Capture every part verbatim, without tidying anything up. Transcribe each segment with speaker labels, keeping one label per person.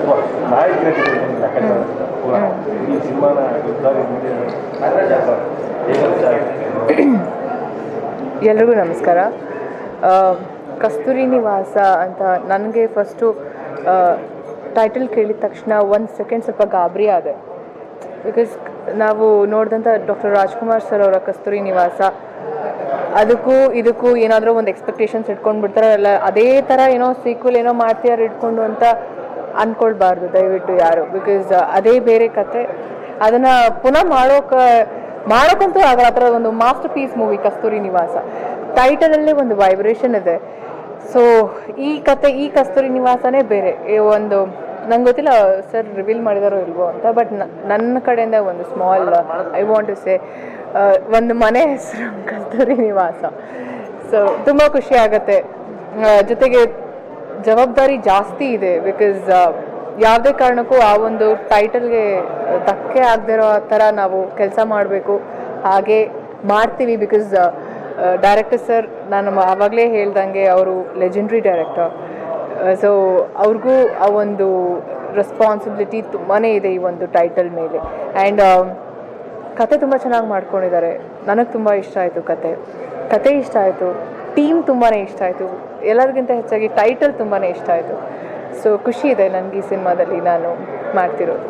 Speaker 1: ಎಲ್ರಿಗೂ ನಮಸ್ಕಾರ. ಕಸ್ತೂರಿ ನಿವಾಸ ಅಂತ ನನಗೆ ಫಸ್ಟು ಟೈಟಲ್ ಕೇಳಿದ ತಕ್ಷಣ ಒಂದು ಸೆಕೆಂಡ್ ಸ್ವಲ್ಪ ಗಾಬರಿ ಆದೆ. ಬಿಕಾಸ್ ನಾವು ನೋಡಿದಂಥ ಡಾಕ್ಟರ್ ರಾಜ್ಕುಮಾರ್ ಸರ್ ಅವರ ಕಸ್ತೂರಿ ನಿವಾಸ ಅದಕ್ಕೂ ಇದಕ್ಕೂ ಏನಾದರೂ ಒಂದು ಎಕ್ಸ್ಪೆಕ್ಟೇಷನ್ಸ್ ಇಟ್ಕೊಂಡು ಬಿಡ್ತಾರೆ, ಅಲ್ಲ ಅದೇ ಥರ ಏನೋ ಸೀಕ್ವಲ್ ಏನೋ ಮಾಡ್ತೀಯಾರು ಇಟ್ಕೊಂಡು ಅಂತ ಅಂದ್ಕೊಳ್ಬಾರ್ದು ದಯವಿಟ್ಟು ಯಾರು. ಬಿಕಾಸ್ ಅದೇ ಬೇರೆ ಕತೆ, ಅದನ್ನು ಪುನಃ ಮಾಡೋಕೆ ಮಾಡೋಕ್ಕಂತೂ ಆಗಲ್ಲ. ಆ ಥರ ಒಂದು ಮಾಸ್ಟರ್ ಪೀಸ್ ಮೂವಿ ಕಸ್ತೂರಿ ನಿವಾಸ. ಟೈಟಲಲ್ಲಿ ಒಂದು ವೈಬ್ರೇಷನ್ ಇದೆ. ಸೊ ಈ ಕತೆ ಈ ಕಸ್ತೂರಿ ನಿವಾಸನೇ ಬೇರೆ. ಒಂದು ನಂಗೆ ಗೊತ್ತಿಲ್ಲ ಸರ್ ರಿವೀಲ್ ಮಾಡಿದಾರೋ ಇಲ್ವೋ ಅಂತ, ಬಟ್ ನನ್ನ ಕಡೆಯಿಂದ ಒಂದು small I want to say ಒಂದು ಮನೆ ಹೆಸರು ಕಸ್ತೂರಿ ನಿವಾಸ. ಸೊ ತುಂಬ ಖುಷಿ ಆಗುತ್ತೆ. ಜೊತೆಗೆ ಜವಾಬ್ದಾರಿ ಜಾಸ್ತಿ ಇದೆ. ಬಿಕಾಸ್ ಯಾವುದೇ ಕಾರಣಕ್ಕೂ ಆ ಒಂದು ಟೈಟಲ್ಗೆ ಧಕ್ಕೆ ಆಗದಿರೋ ಥರ ನಾವು ಕೆಲಸ ಮಾಡಬೇಕು, ಹಾಗೆ ಮಾಡ್ತೀವಿ. ಬಿಕಾಸ್ ಡೈರೆಕ್ಟರ್ ಸರ್ ನಾನು ಆವಾಗಲೇ ಹೇಳ್ದಂಗೆ ಅವರು ಲೆಜೆಂಡ್ರಿ ಡೈರೆಕ್ಟರ್. ಸೊ ಅವ್ರಿಗೂ ಆ ಒಂದು ರೆಸ್ಪಾನ್ಸಿಬಿಲಿಟಿ ತುಂಬಾ ಇದೆ ಈ ಒಂದು ಟೈಟಲ್ ಮೇಲೆ. ಆ್ಯಂಡ್ ಕತೆ ತುಂಬ ಚೆನ್ನಾಗಿ ಮಾಡ್ಕೊಂಡಿದ್ದಾರೆ. ನನಗೆ ತುಂಬ ಇಷ್ಟ ಆಯಿತು ಕತೆ ಕತೆ ಇಷ್ಟ ಆಯಿತು, ಟೀಮ್ ತುಂಬಾ ಇಷ್ಟ ಆಯಿತು, ಎಲ್ಲರಿಗಿಂತ ಹೆಚ್ಚಾಗಿ ಟೈಟಲ್ ತುಂಬಾ ಇಷ್ಟ ಆಯಿತು. ಸೊ ಖುಷಿ ಇದೆ ನನಗೆ ಈ ಸಿನಿಮಾದಲ್ಲಿ ನಾನು ಮಾಡ್ತಿರೋದು.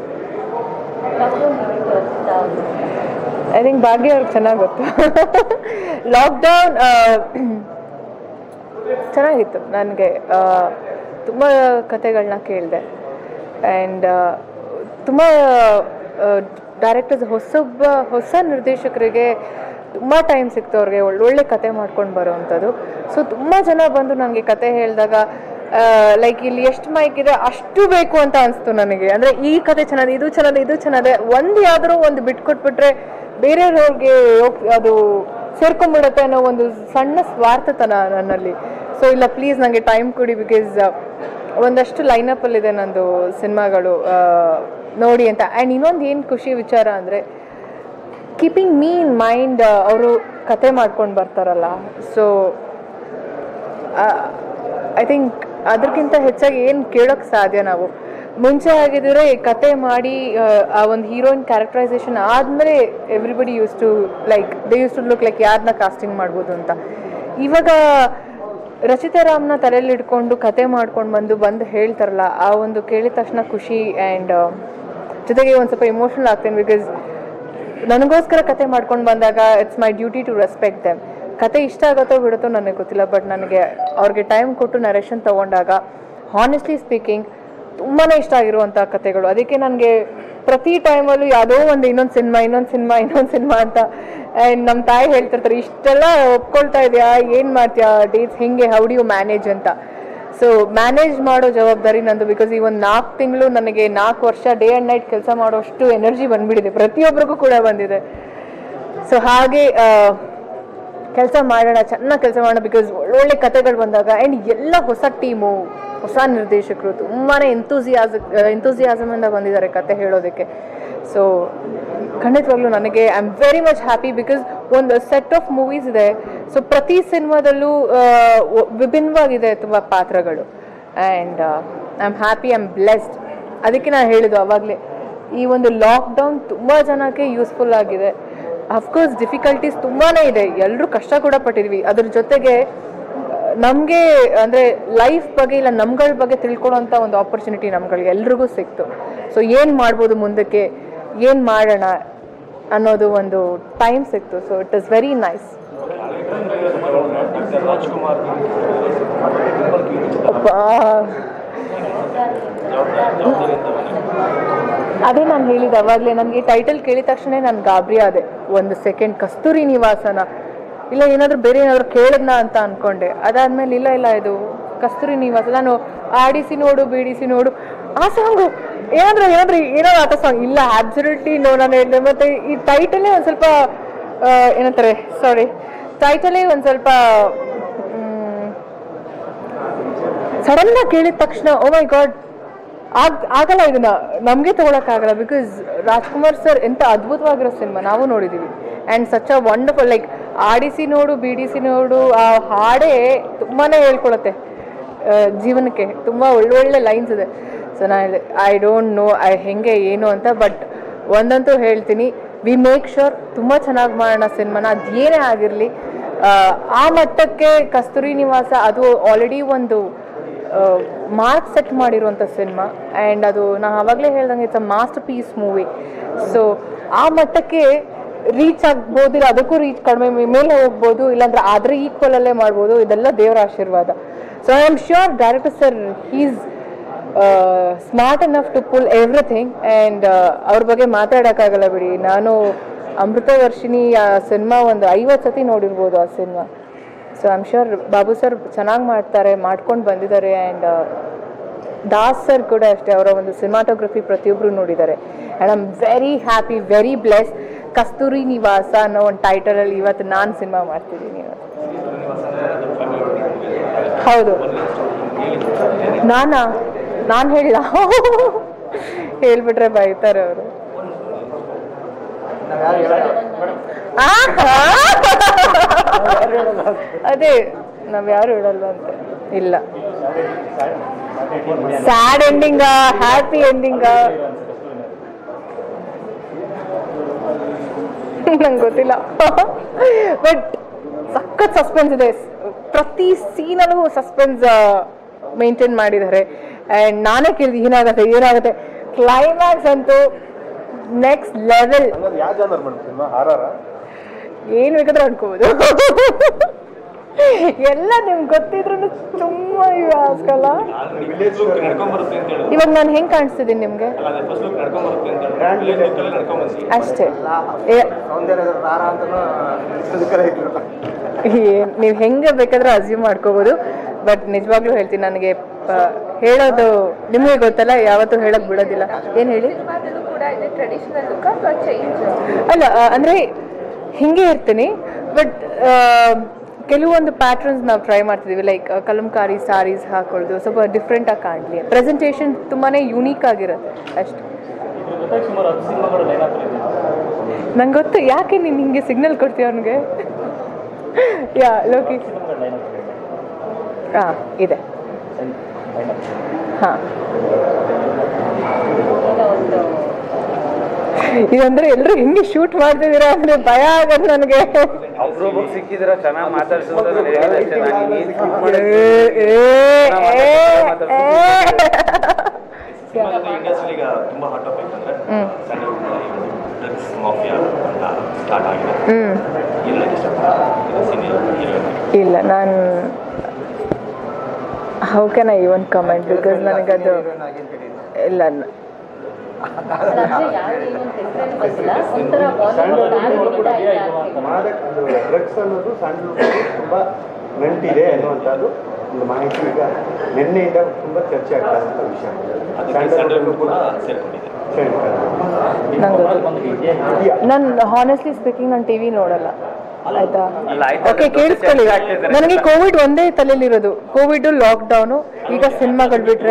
Speaker 1: ಐ ಥಿಂಕ್ ಭಾಗ್ಯ ಅವ್ರಿಗೆ ಚೆನ್ನಾಗಿ ಗೊತ್ತು. ಲಾಕ್ಡೌನ್ ಚೆನ್ನಾಗಿತ್ತು. ನನಗೆ ತುಂಬ ಕತೆಗಳನ್ನ ಕೇಳಿದೆ. ಆ್ಯಂಡ್ ತುಂಬ ಡೈರೆಕ್ಟರ್ಸ್ ಹೊಸೊಬ್ಬ ಹೊಸ ನಿರ್ದೇಶಕರಿಗೆ ತುಂಬ ಟೈಮ್ ಸಿಕ್ತು ಅವ್ರಿಗೆ ಒಳ್ಳೊಳ್ಳೆ ಕತೆ ಮಾಡ್ಕೊಂಡು ಬರೋವಂಥದ್ದು. ಸೊ ತುಂಬ ಜನ ಬಂದು ನನಗೆ ಕತೆ ಹೇಳಿದಾಗ ಲೈಕ್ ಇಲ್ಲಿ ಎಷ್ಟು ಮೈಕ್ ಇದೆ ಅಷ್ಟು ಬೇಕು ಅಂತ ಅನಿಸ್ತು ನನಗೆ. ಅಂದರೆ ಈ ಕತೆ ಚೆನ್ನಾಗಿದೆ, ಇದು ಚೆನ್ನಾಗಿದೆ, ಇದು ಚೆನ್ನಾಗಿದೆ, ಒಂದು ಯಾವ್ದಾದ್ರು ಒಂದು ಬಿಟ್ಕೊಟ್ಬಿಟ್ರೆ ಬೇರೆಯವ್ರಿಗೆ ಅದು ಸೇರ್ಕೊಂಡ್ಬಿಡುತ್ತೆ ಅನ್ನೋ ಒಂದು ಸಣ್ಣ ಸ್ವಾರ್ಥತನ ನನ್ನಲ್ಲಿ. ಸೊ ಇಲ್ಲ ಪ್ಲೀಸ್ ನನಗೆ ಟೈಮ್ ಕೊಡಿ. ಬಿಕಾಸ್ ಒಂದಷ್ಟು ಲೈನಪ್ಪಲ್ಲಿದೆ ನಂದು ಸಿನಿಮಾಗಳು ನೋಡಿ ಅಂತ. ಆ್ಯಂಡ್ ಇನ್ನೊಂದು ಏನು ಖುಷಿ ವಿಚಾರ ಅಂದರೆ ಕೀಪಿಂಗ್ ಮೀ ಇನ್ ಮೈಂಡ್ ಅವರು ಕತೆ ಮಾಡ್ಕೊಂಡು ಬರ್ತಾರಲ್ಲ. ಸೊ ಐ ಥಿಂಕ್ ಅದಕ್ಕಿಂತ ಹೆಚ್ಚಾಗಿ ಏನು ಕೇಳೋಕ್ಕೆ ಸಾಧ್ಯ ನಾವು. ಮುಂಚೆ ಆಗಿದ್ರೆ ಕತೆ ಮಾಡಿ ಆ ಒಂದು ಹೀರೋಯಿನ್ ಕ್ಯಾರೆಕ್ಟರೈಸೇಷನ್ ಆದಮೇಲೆ everybody used to like they used to look like ಯಾರನ್ನ ಕಾಸ್ಟಿಂಗ್ ಮಾಡ್ಬೋದು ಅಂತ. ಇವಾಗ ರಚಿತಾ ರಾಮ್ನ ತಲೆಯಲ್ಲಿ ಇಟ್ಕೊಂಡು ಕತೆ ಮಾಡ್ಕೊಂಡು ಬಂದು ಬಂದು ಹೇಳ್ತಾರಲ್ಲ, ಆ ಒಂದು ಕೇಳಿದ ತಕ್ಷಣ ಖುಷಿ. ಆ್ಯಂಡ್ ಜೊತೆಗೆ ಒಂದು ಸ್ವಲ್ಪ ಇಮೋಷ್ನಲ್ ಆಗ್ತೇನೆ. ಬಿಕಾಸ್ ನನಗೋಸ್ಕರ ಕತೆ ಮಾಡ್ಕೊಂಡು ಬಂದಾಗ it's my duty to respect them. ಕತೆ ಇಷ್ಟ ಆಗುತ್ತೋ ಬಿಡುತ್ತೋ ನನಗೆ ಗೊತ್ತಿಲ್ಲ, ಬಟ್ ನನಗೆ ಅವ್ರಿಗೆ ಟೈಮ್ ಕೊಟ್ಟು ನರೇಷನ್ ತೊಗೊಂಡಾಗ ಹಾನೆಸ್ಟ್ಲಿ ಸ್ಪೀಕಿಂಗ್ ತುಂಬಾ ಇಷ್ಟ ಆಗಿರುವಂಥ ಕತೆಗಳು. ಅದಕ್ಕೆ ನನಗೆ ಪ್ರತಿ ಟೈಮಲ್ಲೂ ಯಾವುದೋ ಒಂದು ಇನ್ನೊಂದು ಸಿನಿಮಾ ಇನ್ನೊಂದು ಸಿನಿಮಾ ಇನ್ನೊಂದು ಸಿನಿಮಾ ಅಂತ. ಆ್ಯಂಡ್ ನಮ್ಮ ತಾಯಿ ಹೇಳ್ತಿರ್ತಾರೆ, ಇಷ್ಟೆಲ್ಲ ಒಪ್ಕೊಳ್ತಾ ಇದೆಯಾ, ಏನು ಮಾಡ್ತೀಯಾ, ಡೇಟ್ಸ್ ಹೆಂಗೆ, ಹೌ ಡು ಯು ಮ್ಯಾನೇಜ್ ಅಂತ. ಸೊ ಮ್ಯಾನೇಜ್ ಮಾಡೋ ಜವಾಬ್ದಾರಿ ನಂದು. ಬಿಕಾಸ್ ಈ ಒಂದು ನಾಲ್ಕು ತಿಂಗಳು ನನಗೆ ನಾಲ್ಕು ವರ್ಷ ಡೇ ಆ್ಯಂಡ್ ನೈಟ್ ಕೆಲಸ ಮಾಡೋಷ್ಟು ಎನರ್ಜಿ ಬಂದುಬಿಟ್ಟಿದೆ, ಪ್ರತಿಯೊಬ್ಬರಿಗೂ ಕೂಡ ಬಂದಿದೆ. ಸೊ ಹಾಗೆ ಕೆಲಸ ಮಾಡೋಣ, ಚೆನ್ನಾಗಿ ಕೆಲಸ ಮಾಡೋಣ. ಬಿಕಾಸ್ ಒಳ್ಳೊಳ್ಳೆ ಕತೆಗಳು ಬಂದಾಗ ಆ್ಯಂಡ್ ಎಲ್ಲ ಹೊಸ ಟೀಮು, ಹೊಸ ನಿರ್ದೇಶಕರು ತುಂಬಾ ಎಂತೂಸಿಯಾಸ ಎಂತೂಸಿಯಾಸಮಿಂದ ಬಂದಿದ್ದಾರೆ ಕತೆ ಹೇಳೋದಕ್ಕೆ. ಸೊ ಖಂಡಿತವಾಗ್ಲೂ ನನಗೆ I am very much happy. Because ಒಂದು ಸೆಟ್ ಆಫ್ ಮೂವೀಸ್ ಇದೆ. ಸೊ ಪ್ರತಿ ಸಿನಿಮಾದಲ್ಲೂ ವಿಭಿನ್ನವಾಗಿದೆ ತುಂಬ ಪಾತ್ರಗಳು. And I am happy, I am blessed. ಅದಕ್ಕೆ ನಾನು ಹೇಳಿದ್ದು ಆವಾಗಲೇ, ಈ ಒಂದು ಲಾಕ್ಡೌನ್ ತುಂಬ ಜನಕ್ಕೆ ಯೂಸ್ಫುಲ್ ಆಗಿದೆ. ಅಫ್ಕೋರ್ಸ್ ಡಿಫಿಕಲ್ಟೀಸ್ ತುಂಬಾ ಇದೆ, ಎಲ್ಲರೂ ಕಷ್ಟ ಕೂಡ ಪಟ್ಟಿದ್ವಿ. ಅದ್ರ ಜೊತೆಗೆ ನಮಗೆ ಅಂದರೆ ಲೈಫ್ ಬಗ್ಗೆ ಇಲ್ಲ ನಮ್ಗಳ ಬಗ್ಗೆ ತಿಳ್ಕೊಳ್ಳೋಂಥ ಒಂದು ಆಪರ್ಚುನಿಟಿ ನಮ್ಗಳಿಗೆ ಎಲ್ರಿಗೂ ಸಿಕ್ತು. ಸೊ ಏನು ಮಾಡ್ಬೋದು ಮುಂದಕ್ಕೆ, ಏನು ಮಾಡೋಣ ಅನ್ನೋದು ಒಂದು ಟೈಮ್ ಸಿಕ್ತು. So it is very nice. ಅದೇ ನಾನು ಹೇಳಿದ ಅವಾಗಲೇ, ನನಗೆ ಟೈಟಲ್ ಕೇಳಿದ ತಕ್ಷಣ ನಾನು ಗಾಬರಿ ಆದೆ. ಒಂದು ಸೆಕೆಂಡ್ ಕಸ್ತೂರಿ ನಿವಾಸನ ಇಲ್ಲ ಏನಾದರೂ ಬೇರೆ ಏನಾದರೂ ಕೇಳಿದ್ನ ಅಂತ ಅಂದ್ಕೊಂಡೆ. ಅದಾದಮೇಲೆ ಇಲ್ಲ ಇಲ್ಲ ಇದು ಕಸ್ತೂರಿ ನಿವಾಸ. ನಾನು ಆಡಿಸಿ ನೋಡು ಬೀಡಿಸಿ ನೋಡು ಆ ಸಾಂಗು ಏನಾದರೂ ಏನಾದರೂ ಏನಾದ್ರು ಆತ ಸಾಂಗ್ ಇಲ್ಲ ಆಬ್ಸಲ್ಯೂಟ್ಲಿ ನೋ ನಾನು ಹೇಳಿದೆ. ಮತ್ತು ಈ ಟೈಟಲೇ ಒಂದು ಸ್ವಲ್ಪ ಏನಂತಾರೆ ಸಾರಿ ಟೈಟಲೇ ಒಂದು ಸ್ವಲ್ಪ ಸಡನ್ನಾಗಿ ಕೇಳಿದ ತಕ್ಷಣ ಓ ಮೈ ಗಾಡ್ ಆಗ ಆಗಲ್ಲ, ಇದನ್ನ ನಮಗೆ ತೊಗೊಳಕ್ಕಾಗಲ್ಲ. ಬಿಕಾಸ್ ರಾಜ್ಕುಮಾರ್ ಸರ್ ಎಂಥ ಅದ್ಭುತವಾಗಿರೋ ಸಿನಿಮಾ ನಾವು ನೋಡಿದ್ದೀವಿ. And such a wonderful like ಆಡಿಸಿ ನೋಡು ಬೀಡಿಸಿ ನೋಡು ಆ ಹಾಡೇ ತುಂಬಾ ಹೇಳ್ಕೊಳುತ್ತೆ ಜೀವನಕ್ಕೆ. ತುಂಬ ಒಳ್ಳೊಳ್ಳೆ ಲೈನ್ಸ್ ಇದೆ. ಸೊ ನಾನು ಐ ಡೋಂಟ್ ನೋ ಐ ಹೆಂಗೆ ಏನು ಅಂತ, ಬಟ್ ಒಂದಂತೂ ಹೇಳ್ತೀನಿ, ವಿ ಮೇಕ್ ಶ್ಯೂರ್ ತುಂಬ ಚೆನ್ನಾಗಿ ಮಾಡೋಣ ಸಿನಿಮಾನ, ಅದು ಏನೇ ಆಗಿರಲಿ. ಆ ಮಟ್ಟಕ್ಕೆ ಕಸ್ತೂರಿ ನಿವಾಸ ಅದು ಆಲ್ರೆಡಿ ಒಂದು ಮಾರ್ಕ್ ಸೆಟ್ ಮಾಡಿರುವಂಥ ಸಿನಿಮಾ, ಆ್ಯಂಡ್ ಅದು ನಾನು ಆವಾಗಲೇ ಹೇಳ್ದಂಗೆ it's a masterpiece movie. So ಆ ಮಟ್ಟಕ್ಕೆ ರೀಚ್ ಆಗ್ಬೋದಿಲ್ಲ, ಅದಕ್ಕೂ ರೀಚ್ ಕಡಿಮೆ ಮೇಲೆ ಹೋಗ್ಬೋದು, ಇಲ್ಲಾಂದ್ರೆ ಆದರೆ ಈಕ್ವಲಲ್ಲೇ ಮಾಡ್ಬೋದು. ಇದೆಲ್ಲ ದೇವರ ಆಶೀರ್ವಾದ. So I am sure director sir is smart enough to pull everything, and ಅವ್ರ ಬಗ್ಗೆ ಮಾತಾಡೋಕ್ಕಾಗಲ್ಲ ಬಿಡಿ. ನಾನು ಅಮೃತ ವರ್ಷಿಣಿ ಆ ಸಿನಿಮಾ ಒಂದು ಐವತ್ತು ಸತಿ ನೋಡಿರ್ಬೋದು ಆ cinema. So I am sure Babu sir ಚೆನ್ನಾಗಿ ಮಾಡ್ತಾರೆ, ಮಾಡ್ಕೊಂಡು ಬಂದಿದ್ದಾರೆ. ಆ್ಯಂಡ್ ದಾಸ್ ಸರ್ ಕೂಡ ಅಷ್ಟೇ, ಅವರ ಒಂದು ಸಿನಿಮಾಟೋಗ್ರಫಿ ಪ್ರತಿಯೊಬ್ಬರು ನೋಡಿದ್ದಾರೆ. And I am very happy, very bless. Kasturi Nivasa ಅನ್ನೋ ಒಂದು ಟೈಟಲಲ್ಲಿ ಇವತ್ತು ನಾನು ಸಿನಿಮಾ ಮಾಡ್ತಿದ್ದೀನಿ. ಹೌದು, ನಾನಾ ನಾನು ಹೇಳ ಹೇಳ್ಬಿಟ್ರೆ ಬೈತಾರೆ ಅವರು. ಅದೇ ನಾವ್ ಯಾರು ಹೇಳಲ್ವಂತೆ. ಇಲ್ಲ, ಸ್ಯಾಡ್ ಎಂಡಿಂಗ ಹ್ಯಾಪಿ ಎಂಡಿಂಗ ನಂಗೆ ಗೊತ್ತಿಲ್ಲ, ಬಟ್ ಸಖತ್ ಸಸ್ಪೆನ್ಸ್ ಇದೆ. ಪ್ರತಿ ಸೀನಲ್ಲೂ ಸಸ್ಪೆನ್ಸ್ ಮೇಂಟೈನ್ ಮಾಡಿದ್ದಾರೆ. ಆ್ಯಂಡ್ ನಾನೇ ಕೇಳಿದೆ ಏನಾಗುತ್ತೆ ಏನಾಗುತ್ತೆ. ಕ್ಲೈಮ್ಯಾಕ್ಸ್ ಅಂತೂ ನೆಕ್ಸ್ಟ್ ಲೆವೆಲ್. ಏನು ಬೇಕಾದ್ರೂ ಅನ್ಕೋಬೋದು. ಎಲ್ಲ ನಿಮ್ಗೆ ಗೊತ್ತಿದ್ರು ತುಂಬಾ ಇವೆ ಆಸ್ಕಲ್ಲ. ಇವಾಗ ನಾನು ಹೆಂಗ್ ಕಾಣಿಸ್ತಿದ್ದೀನಿ ನಿಮ್ಗೆ ಅಷ್ಟೇ. ನೀವು ಹೆಂಗೆ ಬೇಕಾದ್ರೂ ಅಸ್ಯೂಮ್ ಮಾಡ್ಕೋಬೋದು, ಬಟ್ ನಿಜವಾಗ್ಲೂ ಹೇಳ್ತೀನಿ, ನನಗೆ ಹೇಳೋದು ನಿಮಗೆ ಗೊತ್ತಲ್ಲ, ಯಾವತ್ತೂ ಹೇಳಕ್ ಬಿಡೋದಿಲ್ಲ. ಏನು ಹೇಳಿ? ಅಲ್ಲ ಅಂದ್ರೆ ಹಿಂಗೆ ಇರ್ತೀನಿ, ಬಟ್ ಕೆಲವೊಂದು ಪ್ಯಾಟ್ರನ್ಸ್ ನಾವು ಟ್ರೈ ಮಾಡ್ತಿದ್ದೀವಿ. ಲೈಕ್ ಕಲಂಕಾರಿ ಸಾರೀಸ್ ಹಾಕೊಳ್ಳೋದು ಸ್ವಲ್ಪ ಡಿಫ್ರೆಂಟಾಗಿ ಕಾಣಲಿ, ಪ್ರೆಸೆಂಟೇಷನ್ ತುಂಬಾ ಯೂನೀಕ್ ಆಗಿರುತ್ತೆ ಅಷ್ಟೆ. ನಂಗೆ ಗೊತ್ತು, ಯಾಕೆ ನೀನು ಹಿಂಗೆ ಸಿಗ್ನಲ್ ಕೊಡ್ತೀಯ ಅವನಿಗೆ? ಯಾ ಲೋಕಿ ಹಾಂ ಇದೆ ಹಾಂ. ಇದಂದ್ರೆ ಎಲ್ಲರೂ ಹಿಂಗೆ ಶೂಟ್ ಮಾಡ್ತಿದ್ದೀರಾ ಅಂದ್ರೆ ಭಯ ಆಗದು ನನಗೆ.
Speaker 2: ಸಿಕ್ಕಿದ್ರ ಚೆನ್ನಾಗಿ ಮಾತಾಡ್ಸೋದು.
Speaker 1: ಇಲ್ಲ, ನಾನು how can I even comment, because ನನಗದು ಇಲ್ಲ.
Speaker 3: ಡ್ರಗ್ಸ್ ಅನ್ನೋದು ಸ್ಯಾಂಡಲ್ವುಡ್ ತುಂಬಾ ನಂಟಿದೆ ಅನ್ನುವಂಥದ್ದು ಒಂದು ಮಾಹಿತಿ ಈಗ ನಿನ್ನೆಯಿಂದ ತುಂಬಾ ಚರ್ಚೆ ಆಗ್ತಾ ಇರುವಂಥ ವಿಷಯ. ಸ್ಯಾಂಡಲ್ವುಡ್ ಕೂಡ
Speaker 1: ನಾನು ಹಾನೆಸ್ಟ್ಲಿ ಸ್ಪೀಕಿಂಗ್ ನಾನು ಟಿವಿ ನೋಡಲ್ಲ, ಆಯ್ತಾ? ಓಕೆ, ಕೇಳಿಸ್ಕೊಳ್ಳಿ. ನನಗೆ ಕೋವಿಡ್ ಒಂದೇ ತಲೆಯಲ್ಲಿರೋದು, ಕೋವಿಡ್, ಲಾಕ್ಡೌನು, ಈಗ ಸಿನಿಮಾಗಳು ಬಿಟ್ರೆ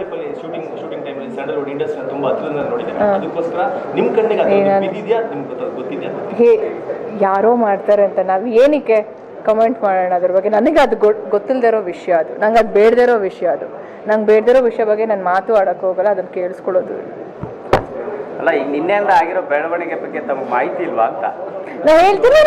Speaker 1: ಹೇ ಯಾರೋ ಮಾಡ್ತಾರೆ ಅಂತ ನಾವು ಏನಕ್ಕೆ ಕಮೆಂಟ್ ಮಾಡೋಣ ಅದ್ರ ಬಗ್ಗೆ? ನನಗೆ ಅದು ಗೊತ್ತಿಲ್ಲದೆ ಇರೋ ವಿಷಯ ಅದು, ನಂಗೆ ಅದು ಬೇಡದೇ ಇರೋ ವಿಷಯ ಅದು. ನಂಗೆ ಬೇಡದೇ ಇರೋ ವಿಷಯ ಬಗ್ಗೆ ನಾನು ಮಾತು ಆಡೋಕೆ ಹೋಗಲ್ಲ, ಅದನ್ನು ಕೇಳಿಸ್ಕೊಳ್ಳೋದು.
Speaker 2: ಅಲ್ಲ, ಈಗ ನಿನ್ನೆಯಿಂದ ಆಗಿರೋ ಬೆಳವಣಿಗೆ ಬಗ್ಗೆ ತಮಗೆ ಮಾಹಿತಿ ಇಲ್ವಾ ಅಂತ
Speaker 1: ನಾ ಹೇಳ್ತೀನಿ.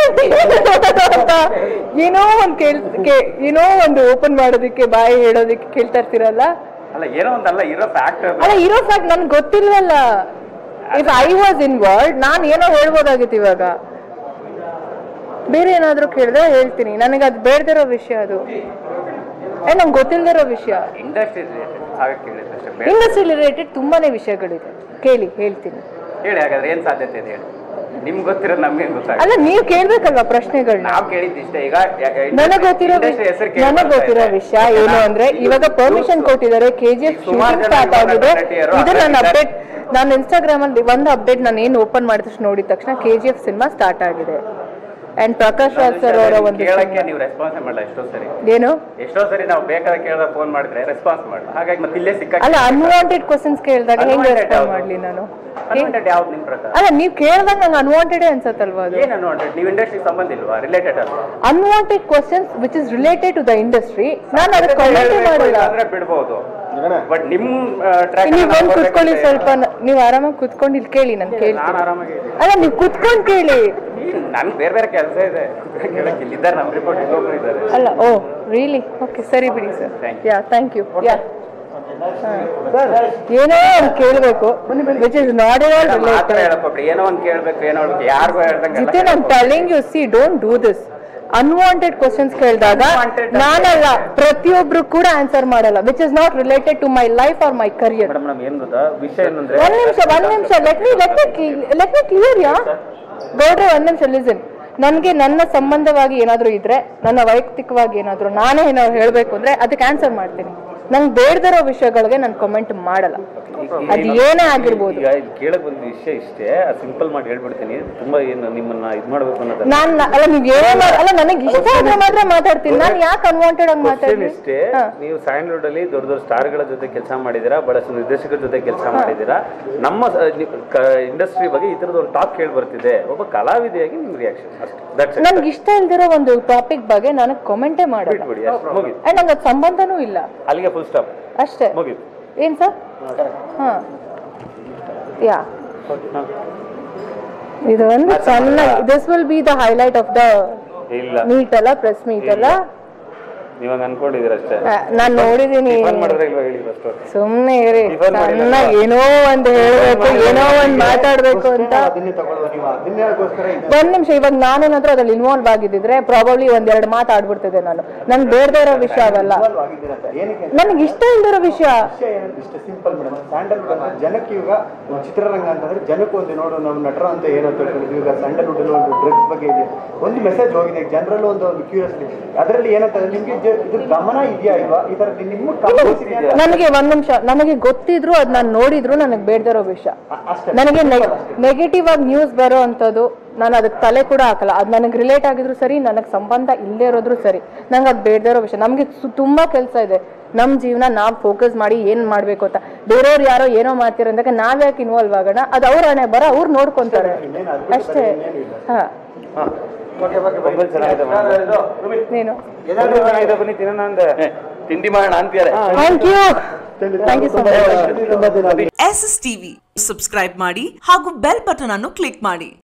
Speaker 1: ಏನೋ ಒಂದು ಕೇಳ್ ಏನೋ ಒಂದು ಓಪನ್ ಮಾಡೋದಕ್ಕೆ, ಬಾಯಿ ಹೇಳೋದಕ್ಕೆ ಕೇಳ್ತಾ ಇರ್ತೀರಲ್ಲ.
Speaker 2: ಅಲ್ಲ, ಏನೋ ಒಂದಲ್ಲ, ಇರೋ ಫ್ಯಾಕ್ಟ್
Speaker 1: ಅಲ್ಲ, ಇರೋ ಫ್ಯಾಕ್ಟ್ ನನ್ಗೆ ಗೊತ್ತಿಲ್ವಲ್ಲ. ಇಫ್ ಐ ವಾಸ್ ಇನ್ವಾಲ್ವ್ಡ್ ನಾನು ಏನೋ ಹೇಳ್ಬೋದಾಗಿತ್ತು. ಇವಾಗ ಬೇರೆ ಏನಾದರೂ ಕೇಳಿದ್ರೆ ಹೇಳ್ತೀನಿ. ನನಗೆ ಅದು ಬೇಡದಿರೋ ವಿಷಯ ಅದು, ಏ ನಂಗೆ ಗೊತ್ತಿಲ್ಲದಿರೋ ವಿಷಯ.
Speaker 2: ಇಂಡಸ್ಟ್ರಿ
Speaker 1: ಇಂಡಸ್ಟ್ರಿ ರಿಲೇಟೆಡ್ ತುಂಬಾನೇ ವಿಷಯಗಳಿದೆ, ಕೇಳಿ ಹೇಳ್ತೀನಿ.
Speaker 2: ಹೇಳಿ ಹಾಗಾದ್ರೆ ಏನು ಸಾಧ್ಯತೆ ಇದೆ ಹೇಳಿ. ನಿಮ್ಗೆ ಗೊತ್ತಿರೋದು ನಮ್ಗೆ ಗೊತ್ತಾಗ.
Speaker 1: ಅಲ್ಲ, ನೀವು ಕೇಳ್ಬೇಕಲ್ವಾ ಪ್ರಶ್ನೆಗಳನ್ನ.
Speaker 2: ನಾವು ಕೇಳಿದ್ದಿಷ್ಟೇ. ಈಗ
Speaker 1: ನನಗೆ ಗೊತ್ತಿರೋ ನನಗೆ ಗೊತ್ತಿರೋ ವಿಷಯ ಏನು ಅಂದ್ರೆ, ಇವಾಗ ಪರ್ಮಿಷನ್ ಕೊಟ್ಟಿದ್ದಾರೆ, K G F shooting start ಆಗಿದೆ. ಇದು ನನ್ನ ಅಪ್ಡೇಟ್. ನಾನು ಇನ್ಸ್ಟಾಗ್ರಾಮ್ ಅಲ್ಲಿ ಒಂದು ಅಪ್ಡೇಟ್ ನಾನು ಏನು ಓಪನ್ ಮಾಡಿದ ತಕ್ಷಣ ನೋಡಿದ ತಕ್ಷಣ K G F cinema start ಆಗಿದೆ. ಅಂಡ್ ಪ್ರಕಾಶ್ ರಾಜ್ ಸರ್ ಅವರ ಒಂದು
Speaker 2: ಕೇಳಕ್ಕೆ ನೀವು ರೆಸ್ಪಾನ್ಸ್ ಮಾಡಲ್ಲ ಎಷ್ಟೋ ಸರಿ.
Speaker 1: ಏನು
Speaker 2: ಎಷ್ಟೋ ಸರಿ ನಾವು ಬೇಕಾದ ಕೇಳಿದ ಫೋನ್ ಮಾಡಿದ್ರೆ ರೆಸ್ಪಾನ್ಸ್ ಮಾಡಲ್ಲ. ಹಾಗಾಗಿ ಮತ್ತೆ ಇಲ್ಲೇ ಸಿಕ್ಕ
Speaker 1: ಅಲ್ಲ ಅನ್ವಾಂಟೆಡ್ ಕ್ವಶನ್ಸ್ ಕೇಳಿದಾಗ ಹೆಂಗೆ ರೆಸ್ಪಾಂಡ್ ಮಾಡ್ಲಿ ನಾನು?
Speaker 2: ಯಾವ್ದು ನಿಮ್ ಪ್ರಕಾರ?
Speaker 1: ಅಲ್ಲ ನೀವು ಕೇಳಿದಾಗ ನಂಗೆ ಅನ್ವಾಂಟೆಡ್ ಅನ್ಸತ್ತಲ್ವಾ ಅದು?
Speaker 2: ಏನು ಅನ್ವಾಂಟೆಡ್? ನೀವು ಇಂಡಸ್ಟ್ರಿ ಸಂಬಂಧ ಇಲ್ವಾ? ರಿಲೇಟೆಡ್ ಅಲ್ವಾ?
Speaker 1: Unwanted questions which is related to the industry ನಾನು ಅದಕ್ಕೆ ಕಮೆಂಟ್ ಮಾಡಲ್ಲ.
Speaker 2: ಅಂದ್ರೆ ಬಿಡ್ಬೋದು, ಬಟ್ ನಿಮ್ ಟ್ರ್ಯಾಕ್
Speaker 1: ನೀವು ಬಂದು ಕುತ್ಕೊಳ್ಳಿ ಸ್ವಲ್ಪ, ನೀವು ಆರಾಮಾಗಿ ಕುತ್ಕೊಂಡು ಇಲ್ಲಿ ಕೇಳಿ ನಾನು ಕೇಳ್ತೀನಿ.
Speaker 2: ನಾನು ಆರಾಮಾಗಿ
Speaker 1: ಅಲ್ಲ ನೀವು ಕುತ್ಕೊಂಡು ಕೇಳಿ.
Speaker 2: ನನ್ ಬೇರೆ ಬೇರೆ ಕೆಲಸ ಇದೆ ಕೇಳಕ್ಕೆ. ಇಲ್ಲಿದ್ದಾರೆ ನಮ್ಮ ರಿಪೋರ್ಟ್ ಇನ್ನೊಬ್ರು ಇದ್ದಾರೆ.
Speaker 1: ಅಲ್ಲ ಓ ರಿಯಲಿ ಓಕೆ ಸರಿ ಬಿಡಿ sir. Yeah thank you. Yeah ಏನೋ ಒಂದು ಕೇಳಬೇಕು which is not at all related.
Speaker 2: ಏನೋ ಒಂದು ಕೇಳಬೇಕು, ಏನೋ ಯಾರಿಗೂ ಹೇಳ್ದಂಗೆ.
Speaker 1: Jiten I am telling you, see don't do this. Unwanted questions ಕೇಳಿದಾಗ ನಾನಲ್ಲ ಪ್ರತಿಯೊಬ್ರು ಕೂಡ ಆನ್ಸರ್ ಮಾಡಲ್ಲ which is not related to my life or my career.
Speaker 2: Madam ನಮ್ಗೆ ಏನ್ ಗೊತ್ತಾ ವಿಷಯ ಏನಂದ್ರೆ,
Speaker 1: ಒಂದ್ ನಿಮಿಷ ಒಂದ್ ನಿಮಿಷ let me let me let me clear yeah ಗೌಡ್ರೆ, ಒಂದ್ ನಿಮಿಷ ಲಿಸನ್. ನನಗೆ ನನ್ನ ಸಂಬಂಧವಾಗಿ ಏನಾದರೂ ಇದ್ರೆ, ನನ್ನ ವೈಯಕ್ತಿಕವಾಗಿ ಏನಾದರೂ ನಾನೇ ಏನಾದ್ರು ಹೇಳಬೇಕು ಅಂದ್ರೆ ಅದಕ್ಕೆ ಆನ್ಸರ್ ಮಾಡ್ತೀನಿ. ನಂಗೆ ಬೇಡದಿರೋ ವಿಷಯಗಳಿಗೆ ನಾನು ಕಮೆಂಟ್ ಮಾಡಲ್ಲ, ಅದು ಏನೇ ಆಗಿರ್ಬೋದು.
Speaker 4: ಈಗ ಇಲ್ಲಿ ಕೇಳಕ್ ಬಂದ ವಿಷಯ ಇಷ್ಟೇ, ಸಿಂಪಲ್ ಮಾಡಿ ಹೇಳ್ಬಿಡ್ತೀನಿ. ತುಂಬಾ ಏನು ನಿಮ್ಮನ್ನ ಇದ್ ಮಾಡ್ಬೇಕು ಅನ್ನೋದು
Speaker 1: ನಾನು ಅಲ್ಲ, ನೀವು ಏನೋ ಅಲ್ಲ, ನನಗೆ ಇಷ್ಟ ಆದ್ರೆ ಮಾತ್ರ ಮಾತಾಡ್ತೀನಿ. ನಾನು ಯಾಕೆ ಅನ್ವಾಂಟೆಡ್ ಆಗಿ ಮಾತಾಡ್ತೀನಿ?
Speaker 4: ಇಷ್ಟೇ, ನೀವು ಸ್ಯಾಂಡಲ್ವುಡ್ ಅಲ್ಲಿ ದೊಡ್ಡ ದೊಡ್ಡ ಸ್ಟಾರ್ ಗಳ ಜೊತೆ ಕೆಲಸ ಮಾಡಿದೀರಾ, ಬಹಳಷ್ಟು ನಿರ್ದೇಶಕರ ಜೊತೆ ಕೆಲಸ ಮಾಡಿದೀರಾ. ನಮ್ಮ ಇಂಡಸ್ಟ್ರಿ ಬಗ್ಗೆ ಈ ತರದ ಒಂದು ಟಾಕ್ ಕೇಳಿ ಬರ್ತಿದೆ. ಒಬ್ಬ ಕಲಾವಿದೆಯಾಗಿ ನಿಮ್ ರಿಯಾಕ್ಷನ್ ಅಷ್ಟೇ.
Speaker 1: ನನ್ಗೆ ಇಷ್ಟ ಇಲ್ದಿರೋ ಒಂದು ಟಾಪಿಕ್ ಬಗ್ಗೆ ನಾನು ಕಮೆಂಟೇ ಮಾಡಲ್ಲ. ಅಂಡ್ ನಂಗೆ ಅದು ಸಂಬಂಧನೂ ಇಲ್ಲ.
Speaker 4: ಅಲ್ಲಿಗೆ ಫುಲ್ ಸ್ಟಾಪ್
Speaker 1: ಅಷ್ಟೇ.
Speaker 4: ಮುಗಿತು.
Speaker 1: ಏನ್ ಸರ್? ಹಾ ಯಾ ಇದು ಒಂದು ಚೆನ್ನಾಗಿ, this will be the highlight of the
Speaker 4: ಇಲ್ಲ
Speaker 1: ಮೀಟ್ ಅಲ್ಲ, ಪ್ರೆಸ್ ಮೀಟ್ ಅಲ್ಲ.
Speaker 4: ನೀವಾಗ ಅನ್ಕೊಂಡಿದೀರ ಅಷ್ಟೇ.
Speaker 1: ನಾನ್ ನೋಡಿದೀನಿ. ಸುಮ್ನೆ ಇರಿ, ಸಣ್ಣ ಏನೋ ಒಂದ್ ಹೇಳ್ಬೇಕು, ಏನೋ ಒಂದ್ ಮಾತಾಡ್ಬೇಕು ಅಂತ. ಒಂದ್ ನಿಮಿಷ, ಇವಾಗ ನಾನೇನಾದ್ರೂ ಅದ್ರಲ್ಲಿ ಇನ್ವಾಲ್ವ್ ಆಗಿದ್ದಿದ್ರೆ ಪ್ರಾಬಬ್ಲಿ ಒಂದ್ ಎರಡು ಮಾತು ಆಡ್ಬಿಡ್ತಿದ್ದೆ ನಾನು. ನನ್ ಬೇಡದೇ ಇರೋ ವಿಷಯ ಅವಲ್ಲ, ನನ್ಗೆ ಇಷ್ಟ ಇಲ್ದಿರೋ ವಿಷಯ.
Speaker 3: ಸಿಂಪಲ್ ಮೇಡಮ್, ಸ್ಯಾಂಡಲ್ವುಡ್ ಜನಕ್ಕೆ ಈಗ ಚಿತ್ರರಂಗ ಅಂತಂದ್ರೆ ಜನಕ್ಕೆ ಒಂದು ನೋಡು ನಮ್ಮ ನಟರ ಅಂತ ಏನೋ ತಿಳ್ಕೊಂಡಿದ್ವಿ. ಈಗ ಸ್ಯಾಂಡಲ್ವುಡ್ ಅಲ್ಲಿ ಒಂದು ಡ್ರಗ್ಸ್ ಬಗ್ಗೆ ಇದೆ, ಒಂದು ಮೆಸೇಜ್ ಹೋಗಿದೆ ಜನರಲ್, ಒಂದು ಒಂದು ಕ್ಯೂರಿಯಾಸಿಟಿ. ಅದರಲ್ಲಿ ಏನಂತ ನಿಮ್ಗೆ ಇದು ಗಮನ ಇದೆಯಾ ಇಲ್ವಾ? ಈ ತರ ನಿಮ್ಮ
Speaker 1: ನನಗೆ ಒಂದ್ ನಿಮಿಷ, ನನಗೆ ಗೊತ್ತಿದ್ರು ಅದ್ ನಾನು ನೋಡಿದ್ರು ನನಗೆ ಬೇಡದಿರೋ ವಿಷಯ. ನನಗೆ ನೆಗೆಟಿವ್ ಆಗಿ ನ್ಯೂಸ್ ಬರೋ ಅಂತದ್ದು ನಾನು ಅದಕ್ಕೆ ತಲೆ ಕೂಡ ಹಾಕಲ್ಲ. ಅದು ನನಗೆ ರಿಲೇಟ್ ಆಗಿದ್ರು ಸರಿ, ನನಗೆ ಸಂಬಂಧ ಇಲ್ಲದೆ ಇರೋದ್ರು ಸರಿ, ನಂಗೆ ಅದು ಬೇಡದಿರೋ ವಿಷಯ. ನಮ್ಗೆ ತುಂಬಾ ಕೆಲಸ ಇದೆ, ನಮ್ಮ ಜೀವನ ನಾವು ಫೋಕಸ್ ಮಾಡಿ ಏನ್ ಮಾಡ್ಬೇಕು ಅಂತ. ಬೇರೆಯವ್ರು ಯಾರೋ ಏನೋ ಮಾಡ್ತೀರ ಅಂದಾಗ ನಾವ್ ಯಾಕೆ ಇನ್ವಾಲ್ವ್ ಆಗೋಣ? ಅದು ಅವ್ರ ಹಣೆ ಬರ, ಅವ್ರು ನೋಡ್ಕೊಂತಾರೆ ಅಷ್ಟೇ. ಹಾ ನೀನು
Speaker 2: ತಿಂಡಿ ಮಾಡೋಣ ಅಂತೀರ.
Speaker 1: Thank you thank you so much.
Speaker 5: S S TV subscribe ಮಾಡಿ ಹಾಗೂ ಬೆಲ್ ಬಟನ್ ಅನ್ನು ಕ್ಲಿಕ್ ಮಾಡಿ.